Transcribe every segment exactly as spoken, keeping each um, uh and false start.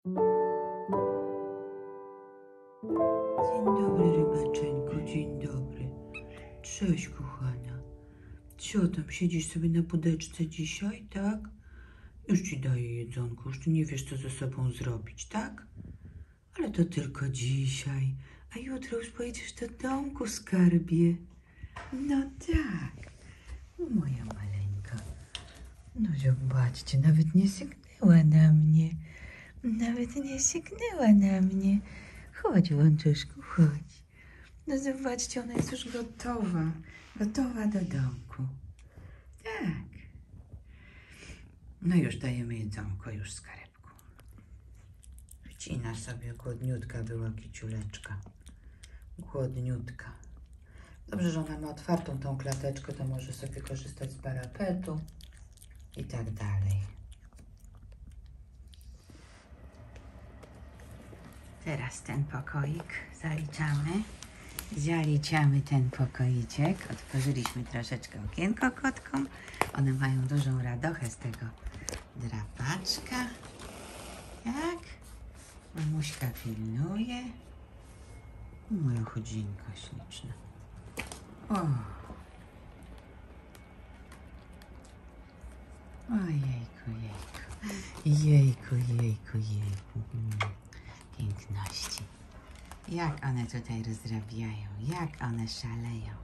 Dzień dobry, rybaczeńko, dzień dobry. Cześć, kochana. Co tam, siedzisz sobie na budeczce dzisiaj, tak? Już ci daję jedzonko, już ty nie wiesz, co ze sobą zrobić, tak? Ale to tylko dzisiaj, a jutro już pojedziesz do domku, skarbie. No tak, moja maleńka. No zobaczcie, nawet nie sygnęła na mnie. Nawet nie sygnęła na mnie. Chodź, Łączuszku, chodź. No zobaczcie, ona jest już gotowa. Gotowa do domku. Tak. No już dajemy jedzonko, już skarbku. Wcina sobie, głodniutka była kiciuleczka. Głodniutka. Dobrze, że ona ma otwartą tą klateczkę, to może sobie korzystać z parapetu i tak dalej. Teraz ten pokoik zaliczamy. Zaliczamy ten pokoiczek. Otworzyliśmy troszeczkę okienko kotkom. One mają dużą radochę z tego drapaczka. Tak. Mamuśka pilnuje. Moja chodzinka śliczna. O. Ojejku, jejku. Jejku, jejku, jejku. Piękności. Jak one tutaj rozrabiają, jak one szaleją.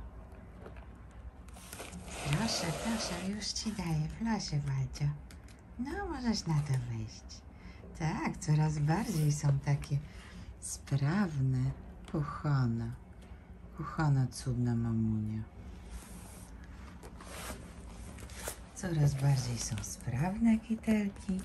Proszę, proszę, już ci daję, proszę bardzo. No, możesz na to wejść. Tak, coraz bardziej są takie sprawne. Kochana, kochana, cudna mamunia. Coraz bardziej są sprawne kitelki.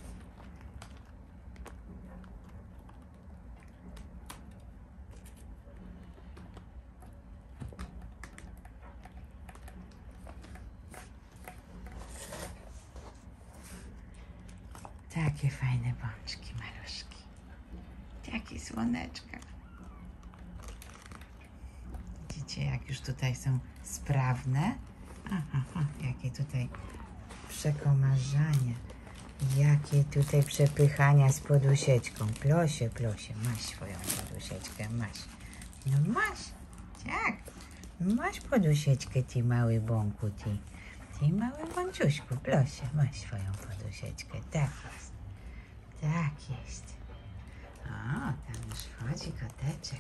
Takie fajne bączki, maluszki. Takie słoneczka. Widzicie, jak już tutaj są sprawne? Aha, aha, jakie tutaj przekomarzania. Jakie tutaj przepychania z podusieczką. Plosie, plosie, masz swoją podusieczkę, masz. No masz, tak. Masz podusieczkę, ty mały bąku, ty. Ty mały bączuszku, plosie, masz swoją podusieczkę. Tak jest. Tak jest. O, tam już wchodzi koteczek.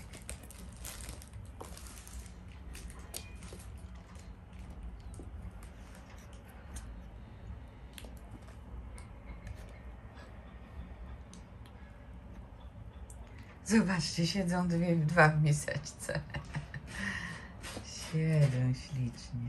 Zobaczcie, siedzą dwie, dwa w miseczce. Siedzą ślicznie.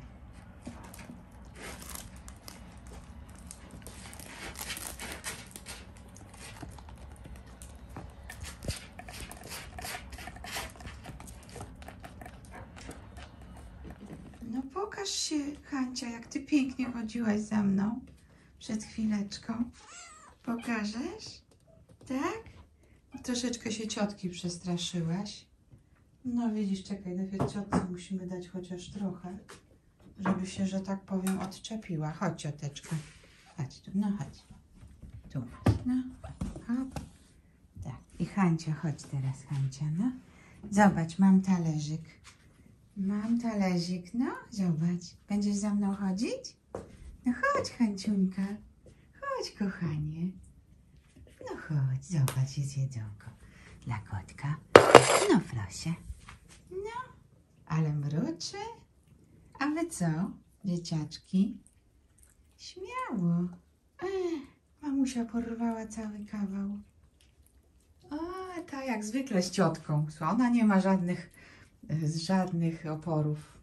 No pokaż się, Hancia, jak ty pięknie chodziłaś za mną przed chwileczką. Pokażesz? Tak? Troszeczkę się ciotki przestraszyłaś. No widzisz, czekaj, najpierw ciotce musimy dać chociaż trochę, żeby się, że tak powiem, odczepiła. Chodź, cioteczka. Chodź tu, no chodź. Tu masz, no. Hop. Tak. I Hancia, chodź teraz, Hancia, no. Zobacz, mam talerzyk. Mam talerzyk, no. Zobacz. Będziesz za mną chodzić? No chodź, Hanciunka. Chodź, kochanie. No chodź, zobacz, jest jedzonko dla kotka. No proszę. No, ale mruczy. A wy co, dzieciaczki? Śmiało. Ech, mamusia porwała cały kawał. O, ta jak zwykle z ciotką. Ona nie ma żadnych, żadnych oporów.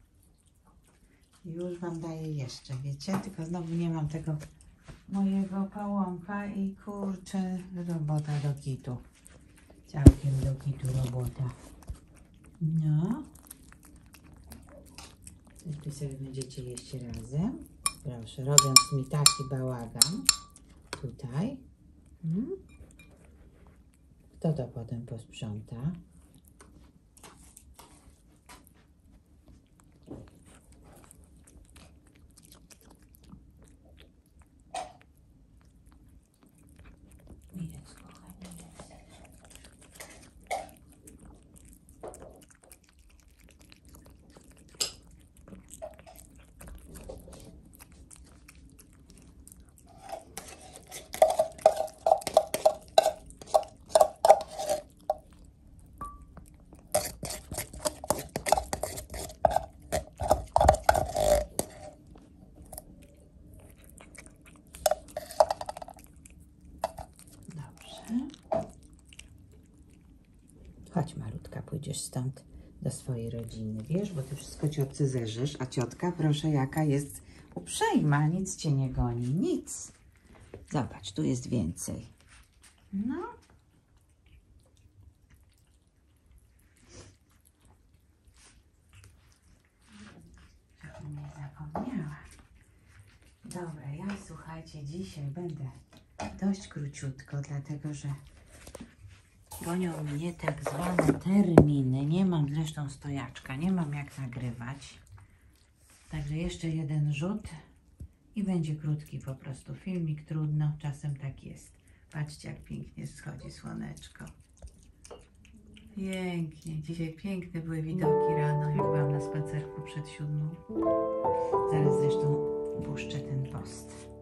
Już wam daję jeszcze, wiecie? Tylko znowu nie mam tego mojego pałąka i kurczę, robota do kitu. Całkiem do kitu robota. No. Wy sobie będziecie jeść razem. Proszę, robiąc mi taki bałagan. Tutaj. Hmm? Kto to potem posprząta? Jest, kochanie. Chodź, malutka, pójdziesz stąd do swojej rodziny, wiesz, bo ty wszystko ciotce zerzesz, a ciotka, proszę, jaka jest uprzejma, nic cię nie goni, nic. Zobacz, tu jest więcej. No. Żebym nie zapomniała. Dobra, ja słuchajcie, dzisiaj będę dość króciutko, dlatego że gonią mnie tak zwane terminy. Nie mam zresztą stojaczka, nie mam jak nagrywać. Także jeszcze jeden rzut i będzie krótki po prostu filmik. Trudno, czasem tak jest. Patrzcie, jak pięknie schodzi słoneczko. Pięknie. Dzisiaj piękne były widoki rano, jak byłam na spacerku przed siódmą. Zaraz zresztą puszczę ten post.